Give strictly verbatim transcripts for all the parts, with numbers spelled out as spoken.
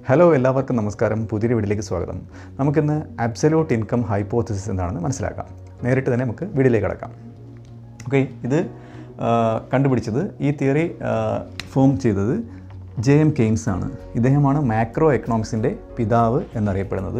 Hello എല്ലാവർക്കും നമസ്കാരം. പുതിയൊരു വീഡിയോയിലേക്ക് സ്വാഗതം. നമുക്കിന്ന് അബ്സല്യൂട്ട് ഇൻകം ഹൈപ്പോത്തസിസ് എന്താണെന്ന് മനസ്സിലാക്കാം. നേരിട്ട് തന്നെ നമുക്ക് വീഡിയോയിലേക്ക് കടക്കാം. ഓക്കെ, ഇത് കണ്ടുപിടിച്ചത്, ഈ തിയറി ഫോം ചെയ്തത് ജെ എം കെയ്ൻസ് ആണ്. ഇദ്ദേഹമാണ് മാക്രോ എക്കണോമിക്സിൻ്റെ പിതാവ് എന്നറിയപ്പെടുന്നത്.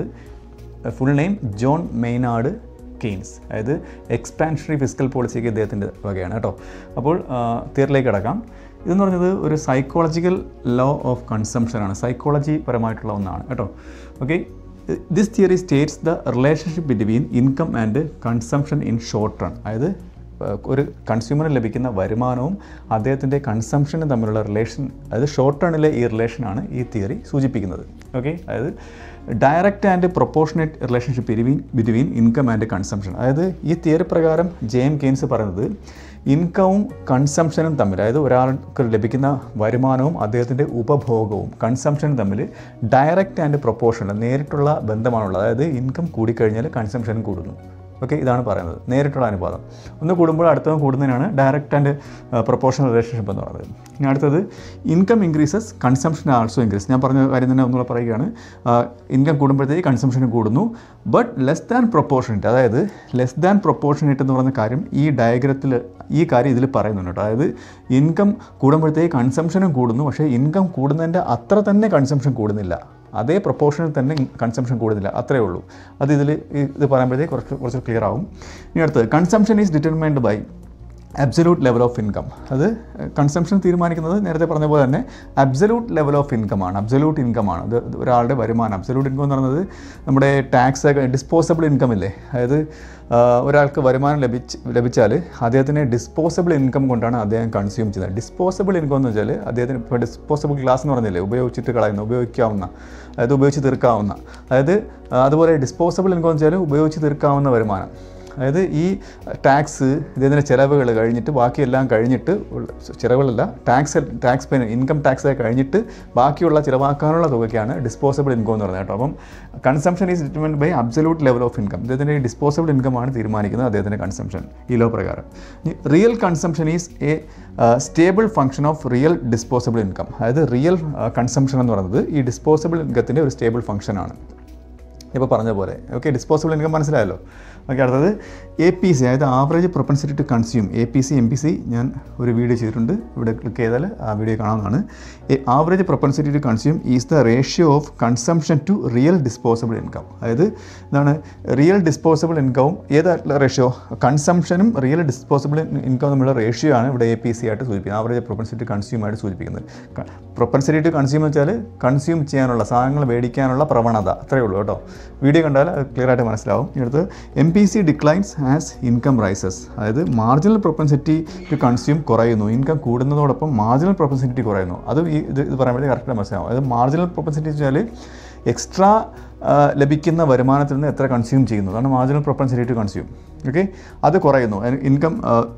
Full name John Maynard Keynes. അതായത് എക്സ്പാൻഷണറി ഫിസിക്കൽ പോളിസിക്ക് ഇദ്ദേഹത്തിൻ്റെ വകയാണ് കേട്ടോ. അപ്പോൾ തിയറിയിലേക്ക് കടക്കാം. ഇതെന്ന് പറഞ്ഞത് ഒരു സൈക്കോളജിക്കൽ ലോ ഓഫ് കൺസംഷനാണ്, സൈക്കോളജി പരമായിട്ടുള്ള ഒന്നാണ് കേട്ടോ. Okay, this theory states the relationship between income and consumption in short run. അതായത് ഒരു കൺസ്യൂമറിന് ലഭിക്കുന്ന വരുമാനവും അദ്ദേഹത്തിൻ്റെ കൺസംഷനും തമ്മിലുള്ള റിലേഷൻ, അതായത് ഷോർട്ട് റണ്ണിലെ ഈ റിലേഷനാണ് ഈ തിയറി സൂചിപ്പിക്കുന്നത്. ഓക്കെ, അതായത് direct and proportionate relationship between between income and consumption. അതായത് ഈ തിയറി പ്രകാരം ജെ എം കെയ്ൻസ് പറയുന്നത് ഇൻകവും കൺസംഷനും തമ്മിൽ, അതായത് ഒരാൾക്ക് ലഭിക്കുന്ന വരുമാനവും അദ്ദേഹത്തിൻ്റെ ഉപഭോഗവും കൺസംഷനും തമ്മിൽ ഡയറക്റ്റ് ആൻഡ് പ്രൊപ്പോർഷണൽ, നേരിട്ടുള്ള ബന്ധമാണുള്ളത്. അതായത് ഇൻകം കൂടിക്കഴിഞ്ഞാൽ കൺസംഷനും കൂടുന്നു. ഓക്കെ, ഇതാണ് പറയുന്നത്, നേരിട്ടുള്ള അനുപാതം. ഒന്ന് കൂടുമ്പോൾ അടുത്തവൻ കൂടുന്നതിനാണ് ഡയറക്റ്റ് ആൻഡ് പ്രൊപ്പോർഷണൽ റിലേഷൻഷിപ്പ് എന്ന് പറയുന്നത്. ഇനി അടുത്തത് income increases consumption also increase. ഞാൻ പറഞ്ഞ കാര്യം തന്നെ ഒന്നുകൂടെ പറയുകയാണ്. ഇൻകം കൂടുമ്പോഴത്തേക്ക് കൺസംഷനും കൂടുന്നു, ബട്ട് ലെസ് ദാൻ പ്രൊപ്പോർഷനേറ്റ്. അതായത് ലെസ് ദാൻ പ്രൊപ്പോർഷനേറ്റ് എന്ന് പറയുന്ന കാര്യം ഈ ഡയഗ്രത്തിൽ, ഈ കാര്യം ഇതിൽ പറയുന്നുണ്ട് കേട്ടോ. അതായത് ഇൻകം കൂടുമ്പോഴത്തേക്ക് കൺസംഷനും കൂടുന്നു, പക്ഷേ ഇൻകം കൂടുന്നതിൻ്റെ അത്ര തന്നെ കൺസംഷൻ കൂടുന്നില്ല, അതേ പ്രൊപ്പോർഷനിൽ തന്നെ കൺസംഷൻ കൂടുന്നില്ല, അത്രയേ ഉള്ളൂ. അത് ഇതിൽ ഇത് പറയുമ്പോഴത്തേക്ക് കുറച്ച് കുറച്ച് ക്ലിയർ ആവും. ഇനി അടുത്ത് consumption is determined by absolute level of income. അത് കൺസംഷൻ തീരുമാനിക്കുന്നത് നേരത്തെ പറഞ്ഞ പോലെ തന്നെ അബ്സല്യൂട്ട് ലെവൽ ഓഫ് ഇൻകമാണ്, അബ്സല്യൂട്ട് ഇൻകമാണ്. അത് ഒരാളുടെ വരുമാനം, അബ്സല്യൂട്ട് ഇൻകം എന്ന് പറയുന്നത് നമ്മുടെ ടാക്സ്, ഡിസ്പോസബിൾ ഇൻകം ഇല്ലേ. അതായത് ഒരാൾക്ക് വരുമാനം ലഭിച്ച് ലഭിച്ചാൽ അദ്ദേഹത്തിന് ഡിസ്പോസബിൾ ഇൻകം കൊണ്ടാണ് അദ്ദേഹം കൺസ്യൂം ചെയ്യുന്നത്. ഡിസ്പോസബിൾ ഇൻകം എന്ന് വെച്ചാൽ അദ്ദേഹത്തിന് ഇപ്പോൾ ഡിസ്പോസബിൾ ഗ്ലാസ് എന്ന് പറഞ്ഞില്ലേ, ഉപയോഗിച്ചിട്ട് കളയുന്ന, ഉപയോഗിക്കാവുന്ന, അതായത് ഉപയോഗിച്ച് തീർക്കാവുന്ന, അതായത് അതുപോലെ ഡിസ്പോസബിൾ ഇൻകം എന്ന് വെച്ചാൽ ഉപയോഗിച്ച് തീർക്കാവുന്ന വരുമാനം. അതായത് ഈ ടാക്സ്, ഇതിൻ്റെ ചിലവുകൾ കഴിഞ്ഞിട്ട്, ബാക്കിയെല്ലാം കഴിഞ്ഞിട്ട്, ചിലവുകളല്ല, tax tax pay income tax കഴിഞ്ഞിട്ട് ബാക്കിയുള്ള ചിലവാക്കാനുള്ള തുകയ്ക്കാണ് ഡിസ്പോസബിൾ ഇൻകം എന്ന് പറയുന്നത് കേട്ടോ. അപ്പം consumption is determined by absolute level of income. അദ്ദേഹത്തിൻ്റെ ഡിസ്പോസബിൾ ഇൻകമാണ് തീരുമാനിക്കുന്നത് അദ്ദേഹത്തിൻ്റെ കൺസംഷൻ ഈ ലോ പ്രകാരം. Real consumption is a stable function of real disposable income. അതായത് റിയൽ കൺസംഷൻ എന്ന് പറയുന്നത് ഈ ഡിസ്പോസബിൾ ഇൻകത്തിൻ്റെ ഒരു സ്റ്റേബിൾ ഫംഗ്ഷനാണ്, ഇപ്പോൾ പറഞ്ഞ പോലെ. ഓക്കെ, ഡിസ്പോസബിൾ ഇൻകം മനസ്സിലായല്ലോ. ഓക്കെ, അടുത്തത് എ പി സി, അതായത് average propensity to consume. A P C, M P C ഞാൻ ഒരു വീഡിയോ ചെയ്തിട്ടുണ്ട്, ഇവിടെ ക്ലിക്ക് ചെയ്താൽ ആ വീഡിയോ കാണാവുന്നതാണ്. Average propensity to consume is the ratio of consumption to real disposable income. അതായത് എന്താണ് റിയൽ ഡിസ്പോസബിൾ ഇൻകവും ഏത് റേഷ്യോ, കൺസംഷനും റിയൽ ഡിസ്പോസബിൾ ഇൻകം തമ്മിലുള്ള റേഷ്യോ ആണ് ഇവിടെ എ പി സി ആയിട്ട് സൂചിപ്പിക്കുന്നത്, ആവറേജ് പ്രൊപ്പൻസിറ്റി ടു കൺസ്യൂം ആയിട്ട് സൂചിപ്പിക്കുന്നത്. പ്രൊപ്പൻസിറ്റി ടു കൺസ്യൂം എന്ന് വെച്ചാൽ കൺസ്യൂം ചെയ്യാനുള്ള, സാധനങ്ങൾ മേടിക്കാനുള്ള പ്രവണത, അത്രയേ ഉള്ളൂ കേട്ടോ. വീഡിയോ കണ്ടാൽ ക്ലിയർ ആയിട്ട് മനസ്സിലാവും. അടുത്ത് M P C declines as income rises. അതായത് മാർജിനൽ പ്രൊപ്പൻസിറ്റി ടു കൺസ്യൂം കുറയുന്നു, ഇൻകം കൂടുന്നതോടൊപ്പം മാർജിനൽ പ്രൊപ്പൻസിറ്റി കുറയുന്നു. അത് ഈ ഇത് ഇത് പറയുമ്പോഴേ കറക്റ്റ് മനസ്സിലാവും. അതായത് മാർജിനൽ പ്രൊപ്പൻസിറ്റി വെച്ചാൽ എക്സ്ട്രാ ലഭിക്കുന്ന വരുമാനത്തിൽ നിന്ന് എത്ര കൺസ്യൂം ചെയ്യുന്നു, അതാണ് marginal propensity to consume. Okay, അത് കുറയുന്നു. ഇൻകം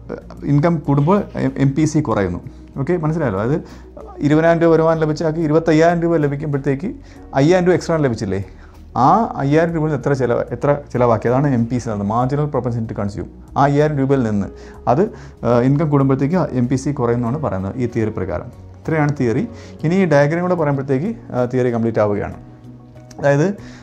ഇൻകം കൂടുമ്പോൾ എം പി സി കുറയുന്നു. ഓക്കെ, മനസ്സിലായല്ലോ. അതായത് ഇരുപതിനായിരം രൂപ വരുമാനം ലഭിച്ചാൽ ഇരുപത്തയ്യായിരം രൂപ ലഭിക്കുമ്പോഴത്തേക്ക് അയ്യായിരം രൂപ എക്സ്ട്രാ ലഭിച്ചില്ലേ, ആ അയ്യായിരം രൂപയിൽ എത്ര ചിലവ് എത്ര ചിലവാക്കി, അതാണ് എം പി സി എന്നത്, മാർജിനൽ പ്രൊപ്പൻസിറ്റി കൺസ്യൂം. ആ അയ്യായിരം രൂപയിൽ നിന്ന് അത് ഇൻകം കൂടുമ്പോഴത്തേക്ക് എം പി സി കുറയുന്നതാണ് പറയുന്നത് ഈ തിയറി പ്രകാരം. ഇത്രയാണ് തിയറി. ഇനി ഈ ഡയഗ്രം കൂടെ പറയുമ്പോഴത്തേക്ക് തിയറി കംപ്ലീറ്റ് ആവുകയാണ്. അതായത്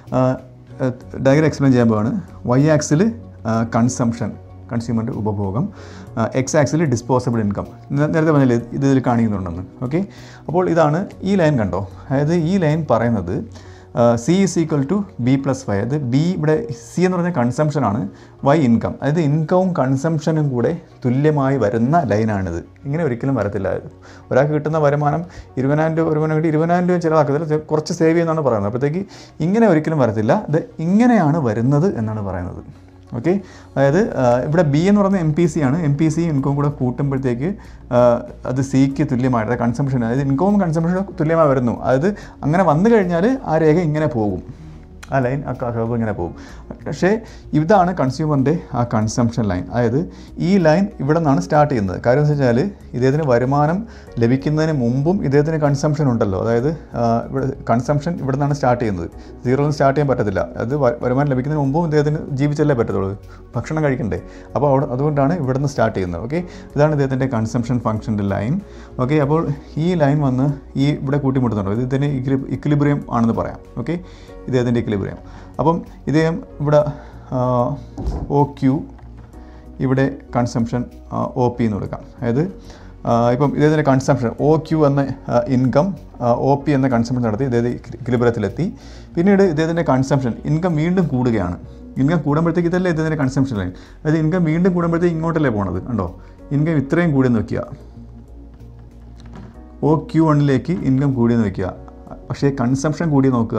ഡയഗ്രം എക്സ്പ്ലെയിൻ ചെയ്യാൻ പോവാണ്. വൈ ആക്സിൽ കൺസംഷൻ, കൺസ്യൂമറിൻ്റെ ഉപഭോഗം, എക്സ് ആക്സിൽ ഡിസ്പോസബിൾ ഇൻകം. നേരത്തെ പറഞ്ഞില്ലേ ഇത് ഇതിൽ കാണിക്കുന്നുണ്ടെന്ന്. ഓക്കെ, അപ്പോൾ ഇതാണ് ഈ ലൈൻ കണ്ടോ. അതായത് ഈ ലൈൻ പറയുന്നത് C is equal to B plus Y. അതായത് ബി ഇവിടെ സി എന്ന് പറഞ്ഞാൽ കൺസംഷനാണ്, വൈ ഇൻകം. അതായത് ഇൻകവും കൺസംഷനും കൂടെ തുല്യമായി വരുന്ന ലൈനാണിത്. ഇങ്ങനെ ഒരിക്കലും വരത്തില്ല. ഒരാൾക്ക് കിട്ടുന്ന വരുമാനം ഇരുപതിനായിരം രൂപ വരുമാനം കിട്ടി ഇരുപതിനായിരം രൂപ ചിലവാക്കത്തില്ല, കുറച്ച് സേവ് ചെയ്യുന്നതാണ് പറയുന്നത്. അപ്പോഴത്തേക്ക് ഇങ്ങനെ ഒരിക്കലും വരത്തില്ല, ഇത് ഇങ്ങനെയാണ് വരുന്നത് എന്നാണ് പറയുന്നത്. ഓക്കെ, അതായത് ഇവിടെ ബി എന്ന് പറയുന്നത് എം പി സി ആണ്. എം പി സി ഇൻകവും കൂടെ കൂട്ടുമ്പോഴത്തേക്ക് അത് സിക്ക് തുല്യമായിട്ട് കൺസംഷൻ, അതായത് ഇൻകവും കൺസംഷനും തുല്യമായി വരുന്നു. അതായത് അങ്ങനെ വന്നു കഴിഞ്ഞാൽ ആ രേഖ ഇങ്ങനെ പോകും. ആ ലൈൻ ആ കർവ് ഇങ്ങനെ പോകും. പക്ഷേ ഇതാണ് കൺസ്യൂമറിൻ്റെ ആ കൺസംഷൻ ലൈൻ. അതായത് ഈ ലൈൻ ഇവിടെ നിന്നാണ് സ്റ്റാർട്ട് ചെയ്യുന്നത്. കാര്യം എന്ന് വെച്ചാൽ ഇദ്ദേഹത്തിന് വരുമാനം ലഭിക്കുന്നതിന് മുമ്പും ഇദ്ദേഹത്തിന് കൺസംഷൻ ഉണ്ടല്ലോ. അതായത് ഇവിടെ കൺസംഷൻ ഇവിടെ നിന്നാണ് സ്റ്റാർട്ട് ചെയ്യുന്നത്. സീറോയിൽ നിന്ന് സ്റ്റാർട്ട് ചെയ്യാൻ പറ്റത്തില്ല. അത് വരുമാനം ലഭിക്കുന്നതിന് മുമ്പും ഇദ്ദേഹത്തിന് ജീവിച്ചല്ലേ പറ്റത്തുള്ളൂ, ഭക്ഷണം കഴിക്കണ്ടേ. അപ്പോൾ അവിടെ അതുകൊണ്ടാണ് ഇവിടെ നിന്ന് സ്റ്റാർട്ട് ചെയ്യുന്നത്. ഓക്കെ, ഇതാണ് ഇദ്ദേഹത്തിൻ്റെ കൺസംഷൻ ഫംഗ്ഷൻ്റെ ലൈൻ. ഓക്കെ, അപ്പോൾ ഈ ലൈൻ വന്ന് ഈ ഇവിടെ കൂട്ടിമുട്ടുന്നുണ്ടോ, ഇത് ഇതിന് ഇക്വിലിബ്രിയം ആണെന്ന് പറയാം. ഓക്കെ, ഇദ്ദേഹത്തിൻ്റെ ഇക്വിലിബ്രിയം. അപ്പം ഇദ്ദേഹം ഇവിടെ ഒ ക്യു, ഇവിടെ കൺസംഷൻ ഒ പി എന്ന് കൊടുക്കാം. അതായത് ഇപ്പം ഇദ്ദേഹത്തിൻ്റെ കൺസംഷൻ ഒ ക്യു എന്ന ഇൻകം ഒ പി എന്ന കൺസംഷൻ നടത്തി ഇദ്ദേഹത്തെ ഇക്വിലിബ്രിയത്തിലെത്തി. പിന്നീട് ഇദ്ദേഹത്തിൻ്റെ കൺസംഷൻ ഇൻകം വീണ്ടും കൂടുകയാണ്. ഇൻകം കൂടുമ്പോഴത്തേക്ക് ഇതല്ലേ ഇദ്ദേഹത്തിൻ്റെ കൺസംഷൻ ലൈൻ. അതായത് ഇൻകം വീണ്ടും കൂടുമ്പോഴത്തേക്ക് ഇങ്ങോട്ടല്ലേ പോണത്, കണ്ടോ. ഇൻകം ഇത്രയും കൂടിയെന്ന് വയ്ക്കുക, ഒ ക്യു വണ്ണിലേക്ക് ഇൻകം കൂടിയെന്ന് വയ്ക്കുക. പക്ഷേ കൺസംഷൻ കൂടി നോക്കുക,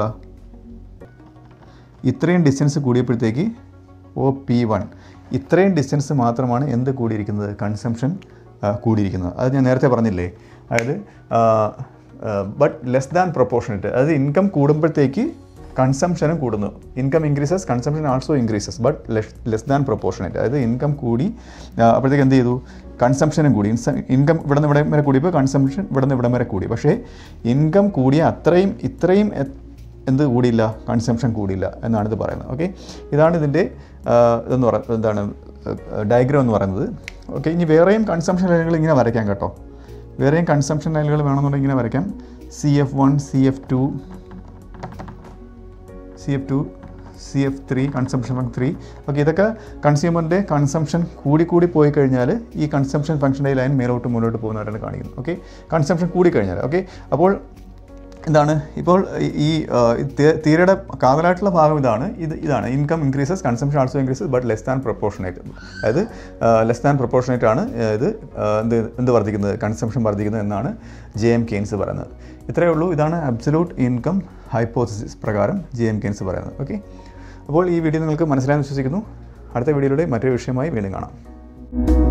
ഇത്രയും ഡിസ്റ്റൻസ് കൂടിയപ്പോഴത്തേക്ക് ഒ പി വൺ, ഇത്രയും ഡിസ്റ്റൻസ് മാത്രമാണ് എന്ത് കൂടിയിരിക്കുന്നത്, കൺസംഷൻ കൂടിയിരിക്കുന്നത്. അത് ഞാൻ നേരത്തെ പറഞ്ഞില്ലേ. അതായത് ബട്ട് ലെസ് ദാൻ പ്രൊപ്പോർഷനേറ്റ്. അതായത് ഇൻകം കൂടുമ്പോഴത്തേക്ക് കൺസംഷനും കൂടുന്നു. Income increases, consumption also increases, but less less than proportionate. അതായത് ഇൻകം കൂടി അപ്പോഴത്തേക്ക് എന്ത് ചെയ്തു, കൺസംഷനും കൂടി. ഇൻകം ഇവിടെ നിന്ന് ഇവിടം വരെ കൂടിയപ്പോൾ കൺസംഷൻ ഇവിടെ നിന്ന് ഇവിടം വരെ കൂടി. പക്ഷേ ഇൻകം കൂടിയ അത്രയും ഇത്രയും എന്ത് കൂടിയില്ല, കൺസംഷൻ കൂടിയില്ല എന്നാണ് ഇത് പറയുന്നത്. ഓക്കെ, ഇതാണ് ഇതിൻ്റെ ഇതെന്ന് പറയുന്നത്, എന്താണ് ഡയഗ്രാം എന്ന് പറയുന്നത്. ഓക്കെ, ഇനി വേറെയും കൺസംഷൻ ലൈനുകൾ ഇങ്ങനെ വരയ്ക്കാം കേട്ടോ. വേറെയും കൺസംഷൻ ലൈനുകൾ വേണമെന്നുണ്ടെങ്കിൽ ഇങ്ങനെ വരയ്ക്കാം. C F one, C F two, C F two, C F three, consumption function three. Okay, ഇതൊക്കെ കൺസ്യൂമറിൻ്റെ കൺസംഷൻ കൂടി കൂടി പോയി കഴിഞ്ഞാൽ ഈ കൺസംഷൻ ഫംഗ്ഷൻ്റെ ലൈൻ മേലോട്ട് മുന്നോട്ട് പോകുന്നവരാണ് കാണിക്കുന്നത്. ഓക്കെ, കൺസംഷൻ കൂടി കഴിഞ്ഞാൽ. ഓക്കെ, അപ്പോൾ എന്താണ് ഇപ്പോൾ ഈ തിയറിയുടെ കാതലായിട്ടുള്ള ഭാഗം ഇതാണ്. ഇത് ഇതാണ് income increases, consumption also increases, but less than proportionate. അതായത് ലെസ് ദാൻ പ്രൊപ്പോർഷനേറ്റ് ആണ് ഇത് എന്ത് എന്ത് വർദ്ധിക്കുന്നത്, കൺസംഷൻ വർദ്ധിക്കുന്നത് എന്നാണ് ജെ എം കെയ്ൻസ് പറയുന്നത്. ഇത്രയേ ഉള്ളൂ. ഇതാണ് അബ്സല്യൂട്ട് ഇൻകം ഹൈപ്പോത്തസിസ് പ്രകാരം ജെ എം കെയ്ൻസ് പറയുന്നത്. ഓക്കെ, അപ്പോൾ ഈ വീഡിയോ നിങ്ങൾക്ക് മനസ്സിലായെന്ന് വിശ്വസിക്കുന്നു. അടുത്ത വീഡിയോയിലൂടെ മറ്റൊരു വിഷയമായി വീണ്ടും കാണാം.